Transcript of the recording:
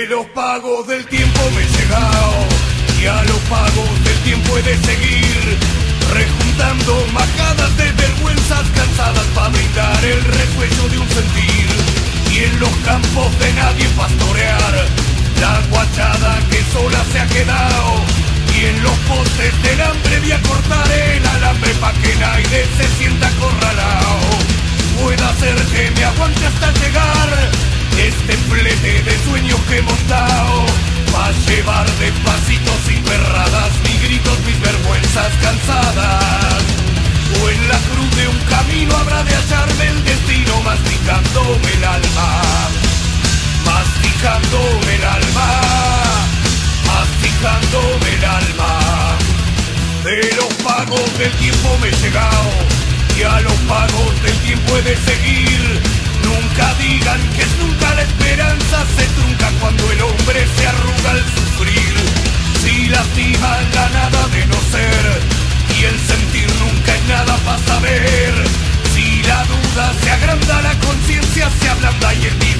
De los pagos del tiempo me he llegado y a los pagos del tiempo he de seguir, rejuntando majadas de vergüenzas cansadas para brindar el resuello de un sentir. Y en los campos de nadie pastorear la guachada que sola se ha quedado, y en los postes del hambre voy a cortar el alambre pa' que nadie se sienta acorralado. Pueda ser que me aguante hasta llegar este flete de sueños que he montado, pa' llevar despacito sin perradas, mis gritos, mis vergüenzas cansadas. O en la cruz de un camino habrá de hallarme el destino, masticándome el alma, masticándome el alma, masticándome el alma. De los pagos del tiempo me he llegado y a los pagos del tiempo he de seguir. Nunca digan que nunca la esperanza se trunca cuando el hombre se arruga al sufrir. Si lastima la nada de no ser y el sentir nunca es nada para saber. Si la duda se agranda, la conciencia se ablanda y el